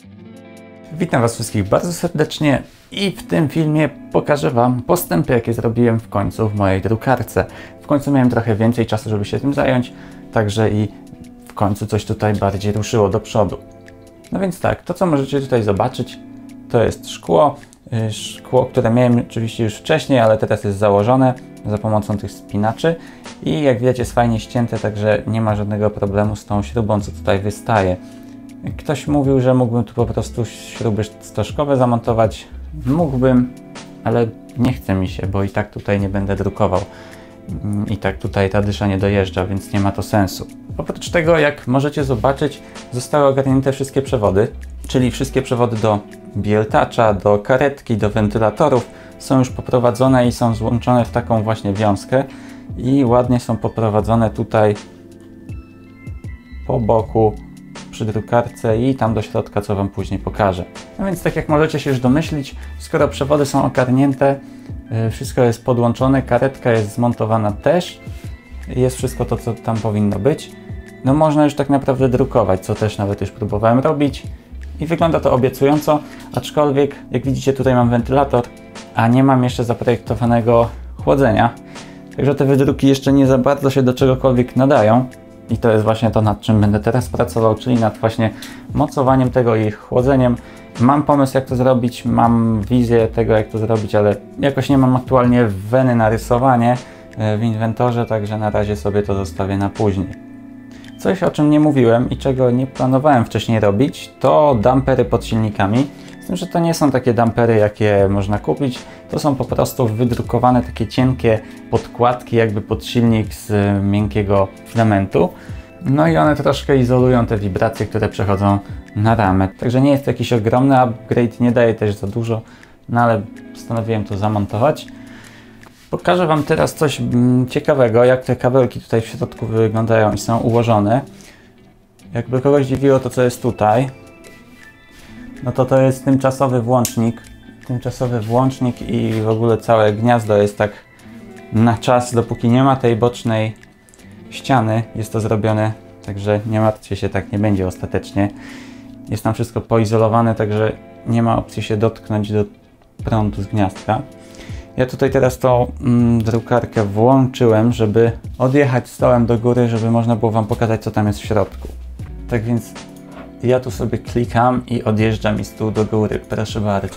Witam Was wszystkich bardzo serdecznie i w tym filmie pokażę Wam postępy, jakie zrobiłem w końcu w mojej drukarce. W końcu miałem trochę więcej czasu, żeby się tym zająć, także i w końcu coś tutaj bardziej ruszyło do przodu. No więc tak, to co możecie tutaj zobaczyć, to jest szkło. Szkło, które miałem oczywiście już wcześniej, ale teraz jest założone za pomocą tych spinaczy i jak widać jest fajnie ścięte, także nie ma żadnego problemu z tą śrubą, co tutaj wystaje. Ktoś mówił, że mógłbym tu po prostu śruby stożkowe zamontować. Mógłbym, ale nie chce mi się, bo i tak tutaj nie będę drukował. I tak tutaj ta dysza nie dojeżdża, więc nie ma to sensu. Oprócz tego, jak możecie zobaczyć, zostały ogarnięte wszystkie przewody, czyli wszystkie przewody do bieltacza, do karetki, do wentylatorów są już poprowadzone i są złączone w taką właśnie wiązkę i ładnie są poprowadzone tutaj po boku przy drukarce i tam do środka, co Wam później pokażę. No więc tak jak możecie się już domyślić, skoro przewody są ogarnięte, wszystko jest podłączone, karetka jest zmontowana też, jest wszystko to, co tam powinno być. No można już tak naprawdę drukować, co też nawet już próbowałem robić i wygląda to obiecująco, aczkolwiek jak widzicie tutaj mam wentylator, a nie mam jeszcze zaprojektowanego chłodzenia, także te wydruki jeszcze nie za bardzo się do czegokolwiek nadają. I to jest właśnie to, nad czym będę teraz pracował, czyli nad właśnie mocowaniem tego i chłodzeniem. Mam pomysł, jak to zrobić, mam wizję tego, jak to zrobić, ale jakoś nie mam aktualnie weny na rysowanie w inwentorze, także na razie sobie to zostawię na później. Coś, o czym nie mówiłem i czego nie planowałem wcześniej robić, to dampery pod silnikami. Z tym, że to nie są takie dampery, jakie można kupić, to są po prostu wydrukowane takie cienkie podkładki jakby pod silnik z miękkiego filamentu. No i one troszkę izolują te wibracje, które przechodzą na ramę. Także nie jest to jakiś ogromny upgrade, nie daje też za dużo, no ale postanowiłem to zamontować. Pokażę Wam teraz coś ciekawego, jak te kabelki tutaj w środku wyglądają i są ułożone. Jakby kogoś dziwiło to, co jest tutaj, no to jest tymczasowy włącznik. Tymczasowy włącznik i w ogóle całe gniazdo jest tak na czas, dopóki nie ma tej bocznej ściany. Jest to zrobione, także nie martwcie się, tak nie będzie ostatecznie. Jest tam wszystko poizolowane, także nie ma opcji się dotknąć do prądu z gniazdka. Ja tutaj teraz tą drukarkę włączyłem, żeby odjechać stołem do góry, żeby można było Wam pokazać, co tam jest w środku. Tak więc ja tu sobie klikam i odjeżdża mi stół do góry. Proszę bardzo.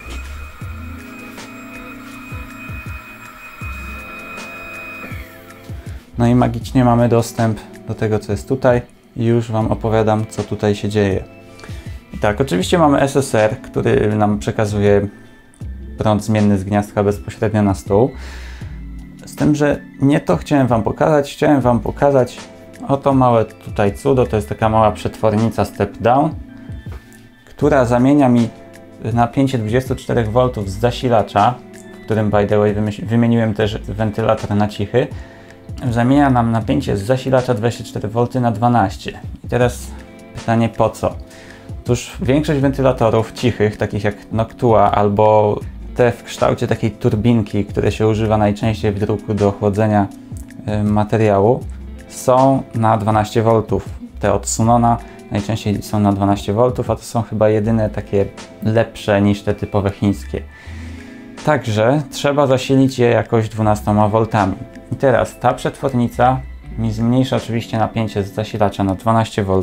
No i magicznie mamy dostęp do tego, co jest tutaj i już Wam opowiadam, co tutaj się dzieje. I tak, oczywiście mamy SSR, który nam przekazuje prąd zmienny z gniazdka bezpośrednio na stół. Z tym, że nie to chciałem Wam pokazać. Chciałem Wam pokazać oto małe tutaj cudo. To jest taka mała przetwornica step down, która zamienia mi napięcie 24 V z zasilacza, w którym by the way wymieniłem też wentylator na cichy. Zamienia nam napięcie z zasilacza 24 V na 12. I teraz pytanie, po co? Otóż większość wentylatorów cichych, takich jak Noctua albo te w kształcie takiej turbinki, które się używa najczęściej w druku do chłodzenia materiału, są na 12 V. Te od Sunona najczęściej są na 12 V, a to są chyba jedyne takie lepsze niż te typowe chińskie. Także trzeba zasilić je jakoś 12 V. I teraz ta przetwornica mi zmniejsza oczywiście napięcie z zasilacza na 12 V.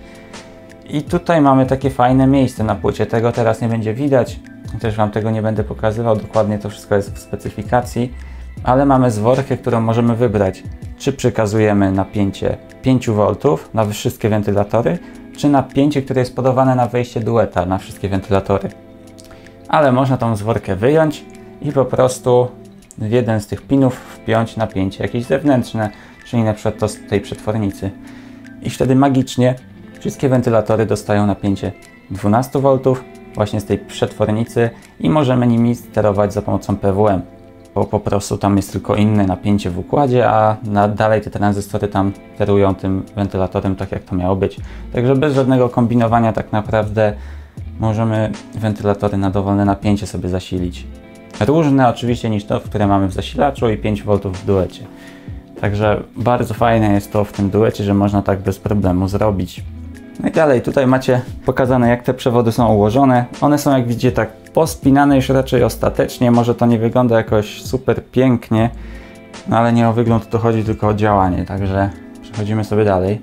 I tutaj mamy takie fajne miejsce na płycie. Tego teraz nie będzie widać. Też Wam tego nie będę pokazywał. Dokładnie to wszystko jest w specyfikacji. Ale mamy zworkę, którą możemy wybrać. Czy przekazujemy napięcie 5 V na wszystkie wentylatory, czy napięcie, które jest podawane na wejście dueta na wszystkie wentylatory. Ale można tą zworkę wyjąć i po prostu w jeden z tych pinów wpiąć napięcie jakieś zewnętrzne, czyli na przykład to z tej przetwornicy. I wtedy magicznie wszystkie wentylatory dostają napięcie 12 V właśnie z tej przetwornicy i możemy nimi sterować za pomocą PWM. Bo po prostu tam jest tylko inne napięcie w układzie, a dalej te tranzystory tam sterują tym wentylatorem tak, jak to miało być. Także bez żadnego kombinowania tak naprawdę możemy wentylatory na dowolne napięcie sobie zasilić. Różne oczywiście niż to, które mamy w zasilaczu i 5 V w duecie. Także bardzo fajne jest to w tym duecie, że można tak bez problemu zrobić. No i dalej, tutaj macie pokazane, jak te przewody są ułożone. One są, jak widzicie, tak pospinane już raczej ostatecznie. Może to nie wygląda jakoś super pięknie, no ale nie o wygląd tu chodzi, tylko o działanie. Także przechodzimy sobie dalej.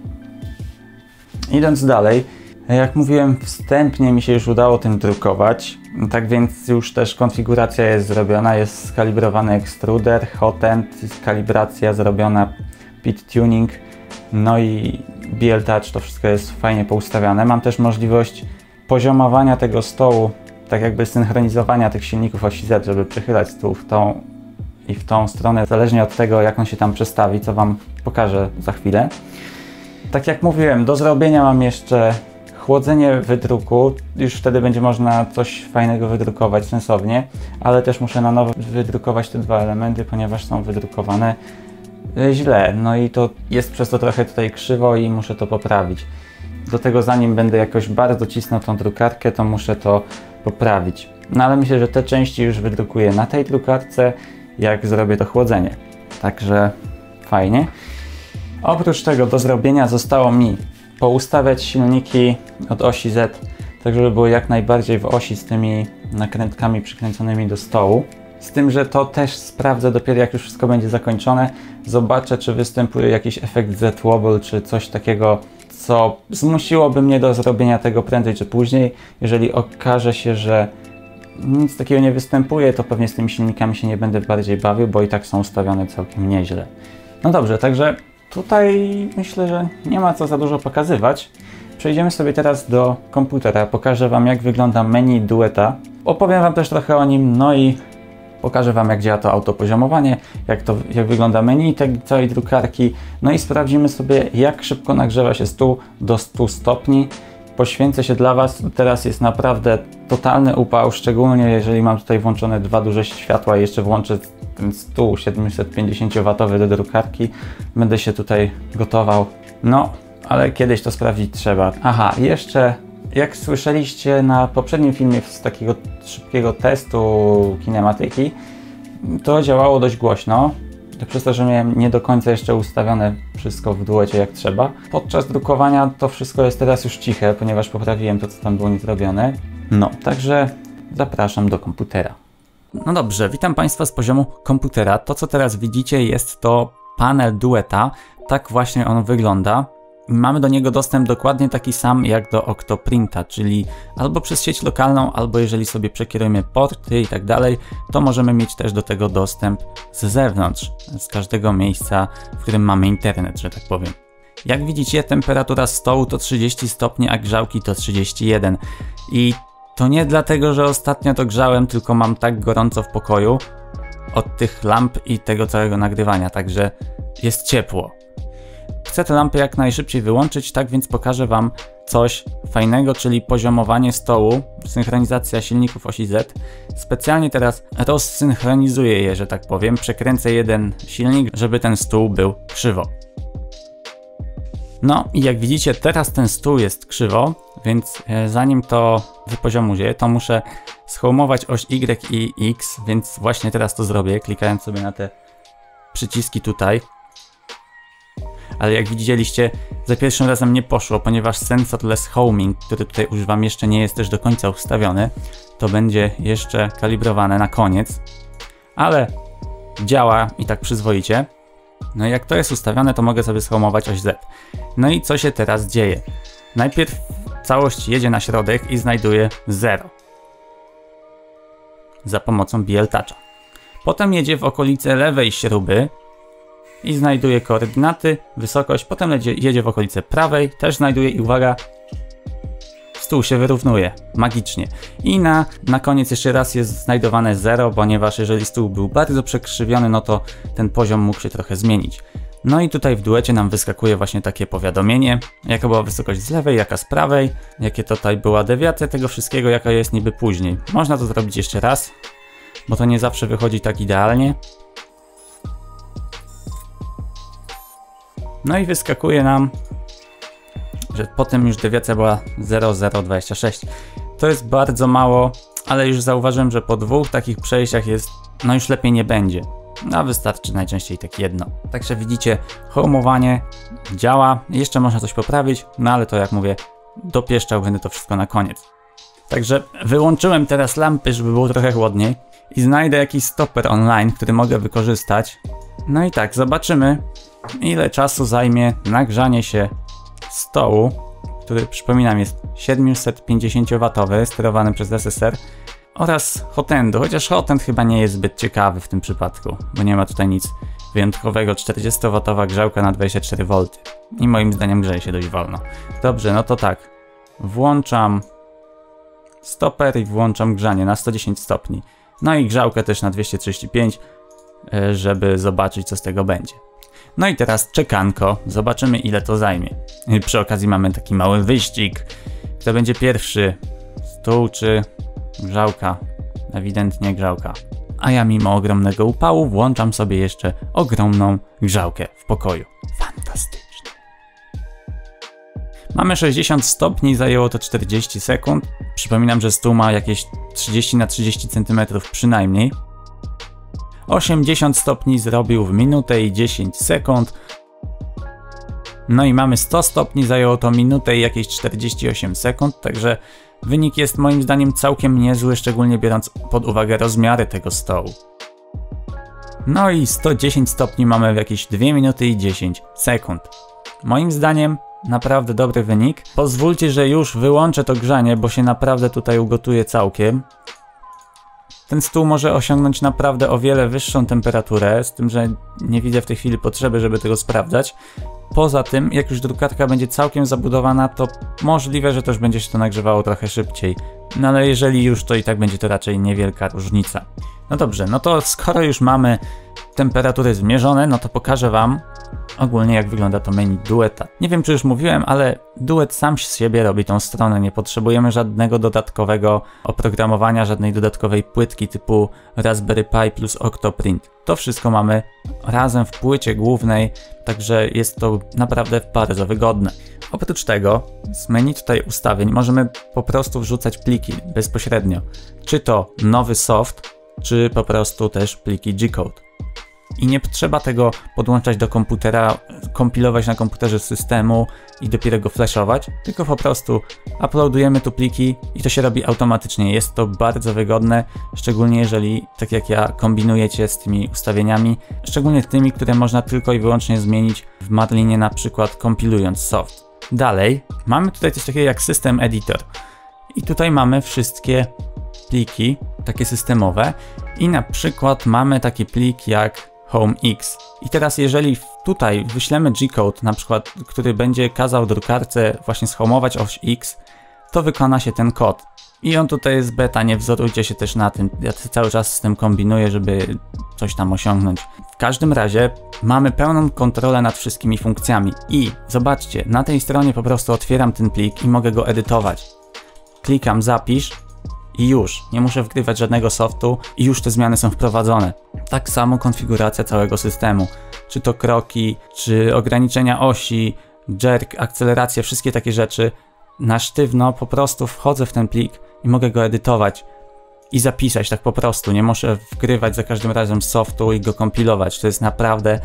Idąc dalej, jak mówiłem wstępnie, mi się już udało tym drukować. Tak więc już też konfiguracja jest zrobiona. Jest skalibrowany ekstruder, hot end, kalibracja zrobiona, pit tuning. No i BL Touch, to wszystko jest fajnie poustawiane. Mam też możliwość poziomowania tego stołu, tak jakby synchronizowania tych silników osi Z, żeby przychylać stół w tą i w tą stronę, zależnie od tego, jak on się tam przestawi, co Wam pokażę za chwilę. Tak jak mówiłem, do zrobienia mam jeszcze chłodzenie wydruku. Już wtedy będzie można coś fajnego wydrukować sensownie, ale też muszę na nowo wydrukować te dwa elementy, ponieważ są wydrukowane źle, no i to jest przez to trochę tutaj krzywo i muszę to poprawić. Do tego, zanim będę jakoś bardzo cisnął tą drukarkę, to muszę to poprawić. No ale myślę, że te części już wydrukuję na tej drukarce, jak zrobię to chłodzenie. Także fajnie. Oprócz tego do zrobienia zostało mi poustawiać silniki od osi Z, tak żeby były jak najbardziej w osi z tymi nakrętkami przykręconymi do stołu. Z tym, że to też sprawdzę dopiero, jak już wszystko będzie zakończone. Zobaczę, czy występuje jakiś efekt Z-wobble, czy coś takiego, co zmusiłoby mnie do zrobienia tego prędzej czy później. Jeżeli okaże się, że nic takiego nie występuje, to pewnie z tymi silnikami się nie będę bardziej bawił, bo i tak są ustawione całkiem nieźle. No dobrze, także tutaj myślę, że nie ma co za dużo pokazywać. Przejdziemy sobie teraz do komputera. Pokażę Wam, jak wygląda menu Dueta. Opowiem Wam też trochę o nim, no i pokażę Wam, jak działa to autopoziomowanie, jak wygląda menu tej całej drukarki. No i sprawdzimy sobie, jak szybko nagrzewa się stół do 100 stopni. Poświęcę się dla Was. Teraz jest naprawdę totalny upał, szczególnie jeżeli mam tutaj włączone dwa duże światła i jeszcze włączę ten stół 750W do drukarki. Będę się tutaj gotował. No, ale kiedyś to sprawdzić trzeba. Aha, jeszcze jak słyszeliście na poprzednim filmie z takiego szybkiego testu kinematyki, to działało dość głośno. Przez to, że miałem nie do końca jeszcze ustawione wszystko w duecie jak trzeba. Podczas drukowania to wszystko jest teraz już ciche, ponieważ poprawiłem to, co tam było niezrobione. No, także zapraszam do komputera. No dobrze, witam Państwa z poziomu komputera. To, co teraz widzicie, jest to panel Dueta. Tak właśnie on wygląda. Mamy do niego dostęp dokładnie taki sam jak do Octoprinta, czyli albo przez sieć lokalną, albo jeżeli sobie przekierujemy porty i tak dalej, to możemy mieć też do tego dostęp z zewnątrz, z każdego miejsca, w którym mamy internet, że tak powiem. Jak widzicie, temperatura stołu to 30 stopni, a grzałki to 31. I to nie dlatego, że ostatnio to grzałem, tylko mam tak gorąco w pokoju od tych lamp i tego całego nagrywania, także jest ciepło. Chcę te lampy jak najszybciej wyłączyć, tak więc pokażę Wam coś fajnego, czyli poziomowanie stołu, synchronizacja silników osi Z. Specjalnie teraz rozsynchronizuję je, że tak powiem, przekręcę jeden silnik, żeby ten stół był krzywo. No i jak widzicie, teraz ten stół jest krzywo, więc zanim to wypoziomuję, to muszę zhomować oś Y i X, więc właśnie teraz to zrobię, klikając sobie na te przyciski tutaj. Ale jak widzieliście, za pierwszym razem nie poszło, ponieważ sensorless homing, który tutaj używam, jeszcze nie jest też do końca ustawiony. To będzie jeszcze kalibrowane na koniec, ale działa i tak przyzwoicie. No i jak to jest ustawione, to mogę sobie zhomować oś Z. No i co się teraz dzieje? Najpierw całość jedzie na środek i znajduje 0 za pomocą BL Toucha. Potem jedzie w okolice lewej śruby i znajduje koordynaty, wysokość, potem jedzie w okolice prawej, też znajduje i uwaga, stół się wyrównuje, magicznie. I na koniec jeszcze raz jest znajdowane 0, ponieważ jeżeli stół był bardzo przekrzywiony, no to ten poziom mógł się trochę zmienić. No i tutaj w duecie nam wyskakuje właśnie takie powiadomienie, jaka była wysokość z lewej, jaka z prawej, jakie tutaj była dewiacja tego wszystkiego, jaka jest niby później. Można to zrobić jeszcze raz, bo to nie zawsze wychodzi tak idealnie. No i wyskakuje nam, że potem już dewiacja była 0,026. To jest bardzo mało, ale już zauważyłem, że po dwóch takich przejściach jest, no już lepiej nie będzie. A wystarczy najczęściej tak jedno. Także widzicie, homowanie działa, jeszcze można coś poprawić, no ale to jak mówię, dopieszczał będę to wszystko na koniec. Także wyłączyłem teraz lampy, żeby było trochę chłodniej i znajdę jakiś stoper online, który mogę wykorzystać. No i tak, zobaczymy, ile czasu zajmie nagrzanie się stołu, który, przypominam, jest 750W, sterowany przez SSR, oraz hotendu, chociaż hotend chyba nie jest zbyt ciekawy w tym przypadku, bo nie ma tutaj nic wyjątkowego. 40W grzałka na 24V i moim zdaniem grzeje się dość wolno. Dobrze, no to tak, włączam stoper i włączam grzanie na 110 stopni. No i grzałkę też na 235, żeby zobaczyć, co z tego będzie. No i teraz czekanko, zobaczymy, ile to zajmie. I przy okazji mamy taki mały wyścig, kto będzie pierwszy, stół czy grzałka. Ewidentnie grzałka. A ja mimo ogromnego upału włączam sobie jeszcze ogromną grzałkę w pokoju. Fantastycznie. Mamy 60 stopni, zajęło to 40 sekund. Przypominam, że stół ma jakieś 30 na 30 cm przynajmniej. 80 stopni zrobił w minutę i 10 sekund. No i mamy 100 stopni, zajęło to minutę i jakieś 48 sekund, także wynik jest moim zdaniem całkiem niezły, szczególnie biorąc pod uwagę rozmiary tego stołu. No i 110 stopni mamy w jakieś 2 minuty i 10 sekund. Moim zdaniem naprawdę dobry wynik. Pozwólcie, że już wyłączę to grzanie, bo się naprawdę tutaj ugotuje całkiem. Ten stół może osiągnąć naprawdę o wiele wyższą temperaturę, z tym, że nie widzę w tej chwili potrzeby, żeby tego sprawdzać. Poza tym, jak już drukarka będzie całkiem zabudowana, to możliwe, że też będzie się to nagrzewało trochę szybciej. No ale jeżeli już, to i tak będzie to raczej niewielka różnica. No dobrze, no to skoro już mamy temperatury zmierzone, no to pokażę wam ogólnie, jak wygląda to menu Dueta. Nie wiem, czy już mówiłem, ale Duet sam z siebie robi tą stronę. Nie potrzebujemy żadnego dodatkowego oprogramowania, żadnej dodatkowej płytki typu Raspberry Pi plus Octoprint. To wszystko mamy razem w płycie głównej, także jest to naprawdę bardzo wygodne. Oprócz tego z menu tutaj ustawień możemy po prostu wrzucać pliki bezpośrednio. Czy to nowy soft, czy po prostu też pliki G-Code. I nie trzeba tego podłączać do komputera, kompilować na komputerze systemu i dopiero go flashować, tylko po prostu uploadujemy tu pliki i to się robi automatycznie. Jest to bardzo wygodne, szczególnie jeżeli, tak jak ja, kombinujecie z tymi ustawieniami, szczególnie tymi, które można tylko i wyłącznie zmienić w Marlinie, na przykład kompilując soft. Dalej mamy tutaj coś takiego jak System Editor i tutaj mamy wszystkie pliki, takie systemowe, i na przykład mamy taki plik jak HomeX. I teraz jeżeli tutaj wyślemy G-Code, na przykład, który będzie kazał drukarce właśnie zhomować oś X, to wykona się ten kod. I on tutaj jest beta, nie wzorujcie się też na tym, ja cały czas z tym kombinuję, żeby coś tam osiągnąć. W każdym razie mamy pełną kontrolę nad wszystkimi funkcjami i zobaczcie, na tej stronie po prostu otwieram ten plik i mogę go edytować. Klikam zapisz i już, nie muszę wgrywać żadnego softu i już te zmiany są wprowadzone. Tak samo konfiguracja całego systemu, czy to kroki, czy ograniczenia osi, jerk, akcelerację, wszystkie takie rzeczy. Na sztywno po prostu wchodzę w ten plik i mogę go edytować i zapisać tak po prostu. Nie muszę wgrywać za każdym razem softu i go kompilować. To jest naprawdę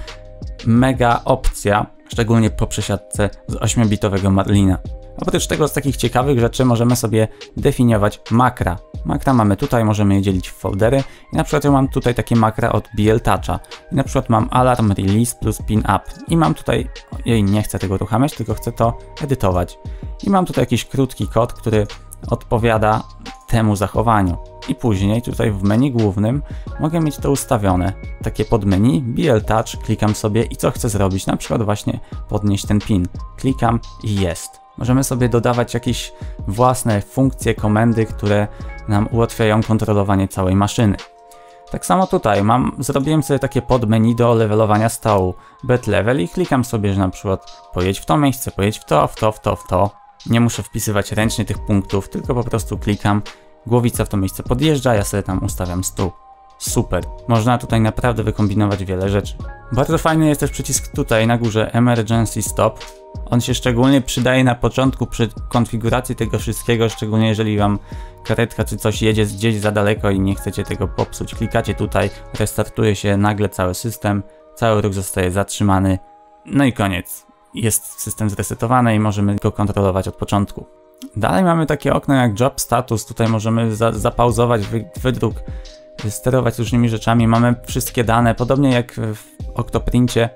mega opcja, szczególnie po przesiadce z 8-bitowego Marlina. Oprócz tego z takich ciekawych rzeczy możemy sobie definiować makra. Makra mamy tutaj, możemy je dzielić w foldery. I na przykład ja mam tutaj takie makra od BL Toucha. I na przykład mam alarm, release plus pin up. I mam tutaj, nie chcę tego uruchamiać, tylko chcę to edytować. I mam tutaj jakiś krótki kod, który odpowiada temu zachowaniu. I później tutaj w menu głównym mogę mieć to ustawione. Takie podmenu, BL Touch, klikam sobie i co chcę zrobić? Na przykład właśnie podnieść ten pin. Klikam i jest. Możemy sobie dodawać jakieś własne funkcje, komendy, które nam ułatwiają kontrolowanie całej maszyny. Tak samo tutaj zrobiłem sobie takie podmenu do levelowania stołu, bed level, i klikam sobie, że na przykład pojedź w to miejsce, pojedź w to, w to, w to, w to. Nie muszę wpisywać ręcznie tych punktów, tylko po prostu klikam, głowica w to miejsce podjeżdża, ja sobie tam ustawiam stół. Super. Można tutaj naprawdę wykombinować wiele rzeczy. Bardzo fajny jest też przycisk tutaj na górze Emergency Stop. On się szczególnie przydaje na początku przy konfiguracji tego wszystkiego, szczególnie jeżeli wam karetka czy coś jedzie gdzieś za daleko i nie chcecie tego popsuć. Klikacie tutaj, restartuje się nagle cały system, cały ruch zostaje zatrzymany, no i koniec. Jest system zresetowany i możemy go kontrolować od początku. Dalej mamy takie okno jak Job Status, tutaj możemy zapauzować wydruk, sterować różnymi rzeczami, mamy wszystkie dane, podobnie jak w Octoprincie,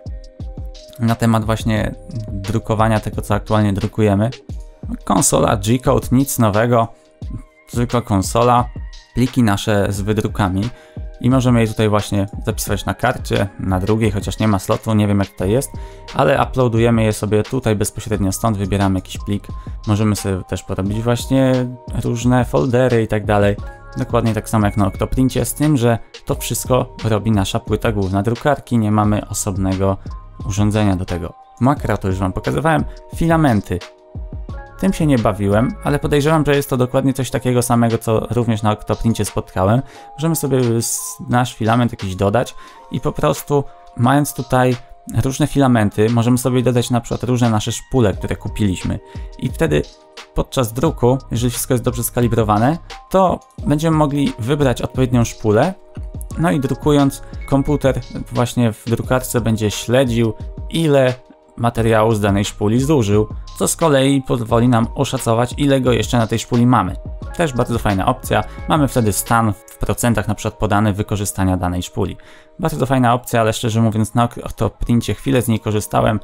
na temat właśnie drukowania tego, co aktualnie drukujemy. Konsola G-Code, nic nowego, zwykła konsola, pliki nasze z wydrukami i możemy je tutaj właśnie zapisywać na karcie, na drugiej, chociaż nie ma slotu, nie wiem jak tutaj jest, ale uploadujemy je sobie tutaj bezpośrednio stąd, wybieramy jakiś plik, możemy sobie też porobić właśnie różne foldery i tak dalej. Dokładnie tak samo jak na Octoprincie, z tym, że to wszystko robi nasza płyta główna drukarki, nie mamy osobnego urządzenia do tego. Makra to już Wam pokazywałem, filamenty. Tym się nie bawiłem, ale podejrzewam, że jest to dokładnie coś takiego samego, co również na Octoprincie spotkałem. Możemy sobie nasz filament jakiś dodać i po prostu mając tutaj różne filamenty, możemy sobie dodać na przykład różne nasze szpule, które kupiliśmy. I wtedy podczas druku, jeżeli wszystko jest dobrze skalibrowane, to będziemy mogli wybrać odpowiednią szpulę. No i drukując, komputer właśnie w drukarce będzie śledził, ile materiału z danej szpuli zużył, co z kolei pozwoli nam oszacować, ile go jeszcze na tej szpuli mamy. Też bardzo fajna opcja. Mamy wtedy stan w procentach na przykład podany wykorzystania danej szpuli. Bardzo fajna opcja, ale szczerze mówiąc na Octoprincie chwilę z niej korzystałem,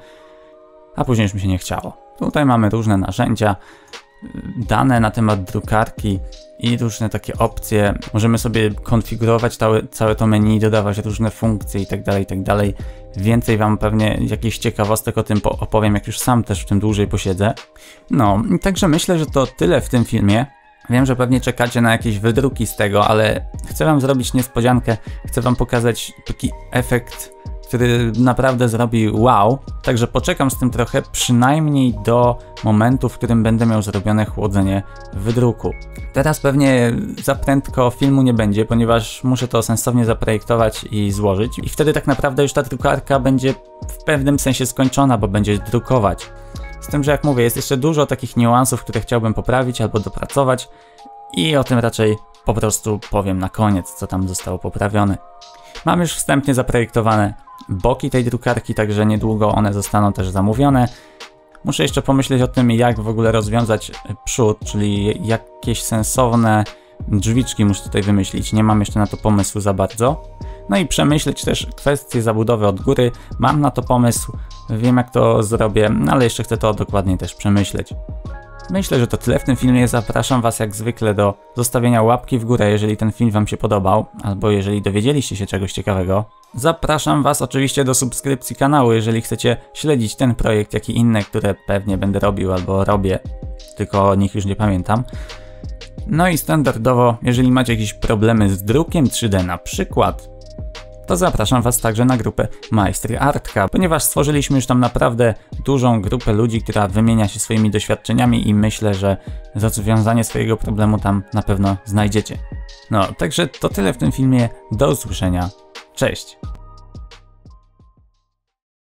a później już mi się nie chciało. Tutaj mamy różne narzędzia, dane na temat drukarki i różne takie opcje. Możemy sobie konfigurować całe to menu, dodawać różne funkcje itd., itd. Więcej Wam pewnie jakichś ciekawostek o tym opowiem, jak już sam też w tym dłużej posiedzę. No, także myślę, że to tyle w tym filmie. Wiem, że pewnie czekacie na jakieś wydruki z tego, ale chcę Wam zrobić niespodziankę. Chcę Wam pokazać taki efekt, który naprawdę zrobi wow. Także poczekam z tym trochę, przynajmniej do momentu, w którym będę miał zrobione chłodzenie wydruku. Teraz pewnie za prędko filmu nie będzie, ponieważ muszę to sensownie zaprojektować i złożyć. I wtedy tak naprawdę już ta drukarka będzie w pewnym sensie skończona, bo będzie drukować. Z tym, że jak mówię, jest jeszcze dużo takich niuansów, które chciałbym poprawić albo dopracować i o tym raczej po prostu powiem na koniec, co tam zostało poprawione. Mam już wstępnie zaprojektowane boki tej drukarki, także niedługo one zostaną też zamówione. Muszę jeszcze pomyśleć o tym, jak w ogóle rozwiązać przód, czyli jakieś sensowne drzwiczki muszę tutaj wymyślić. Nie mam jeszcze na to pomysłu za bardzo. No i przemyśleć też kwestię zabudowy od góry. Mam na to pomysł, wiem jak to zrobię, ale jeszcze chcę to dokładniej też przemyśleć. Myślę, że to tyle w tym filmie. Zapraszam Was jak zwykle do zostawienia łapki w górę, jeżeli ten film Wam się podobał, albo jeżeli dowiedzieliście się czegoś ciekawego. Zapraszam Was oczywiście do subskrypcji kanału, jeżeli chcecie śledzić ten projekt, jak i inne, które pewnie będę robił albo robię, tylko o nich już nie pamiętam. No i standardowo, jeżeli macie jakieś problemy z drukiem 3D na przykład, to zapraszam Was także na grupę Majstry Artka, ponieważ stworzyliśmy już tam naprawdę dużą grupę ludzi, która wymienia się swoimi doświadczeniami i myślę, że rozwiązanie swojego problemu tam na pewno znajdziecie. No, także to tyle w tym filmie. Do usłyszenia. Cześć!